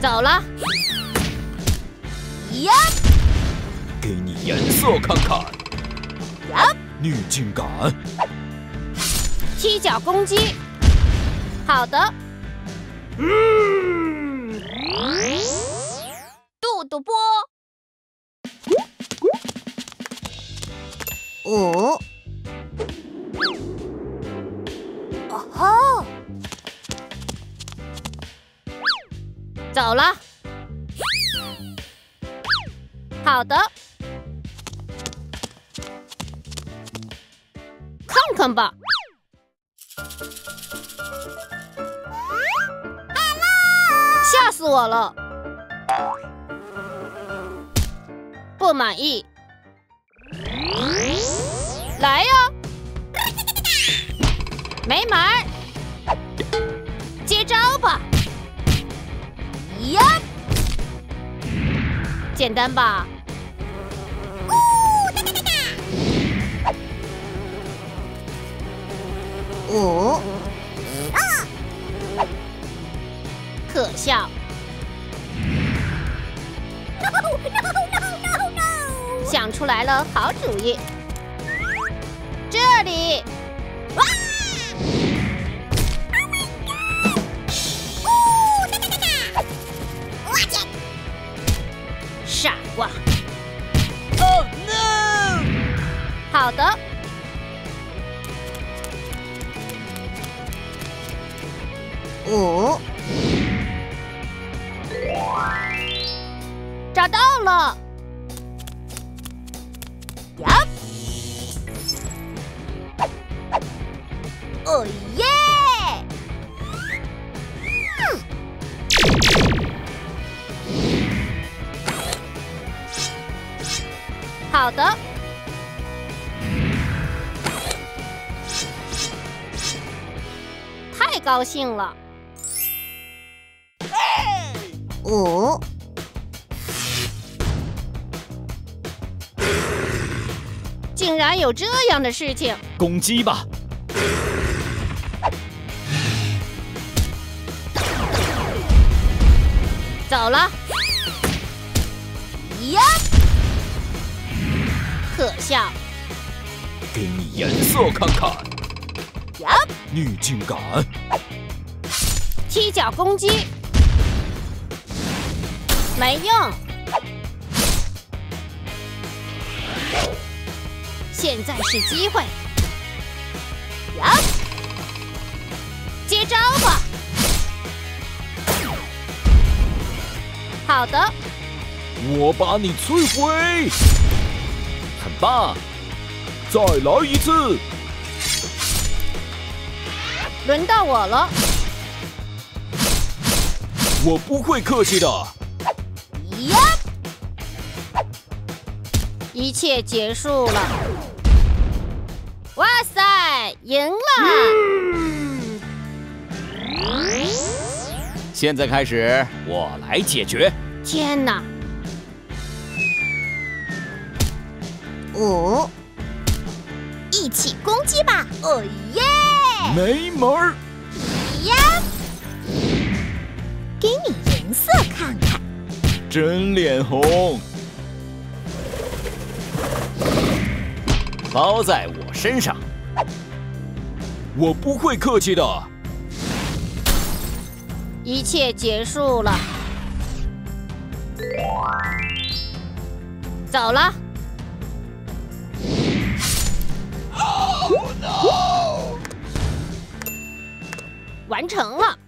走了。 呀！ 给你颜色看看。 呀！ 逆境感。 踢脚攻击。好的。 肚肚波。哦。哦吼！ 走了。好的。看看吧。吓死我了！不满意。来呀！没门儿！接招吧！ 呀！ 简单吧？ 哦。 可笑。想出来了，好主意。这里。傻瓜。 Oh no！ 好的。 哦。 找到了。 呀！哦耶！ 好的。太高兴了。 哦。 竟然有这样的事情！ 攻击吧！ 走了。 呀！ 可笑。 给你颜色看看。 呀！ 逆境感。 踢脚攻击。没用。现在是机会。 呀！ 接招吧！好的。 我把你摧毁。很棒！再来一次。 轮到我了。 我不会客气的。 呀！ 一切结束了。哇塞，赢了！ 现在开始，我来解决。 天哪！ 哦。一起攻击吧！哦耶！ 没门儿！ 呀！给你颜色看看。 真脸红。包在我身上。我不会客气的。 一切结束了。走了。 Oh no！ 完成了。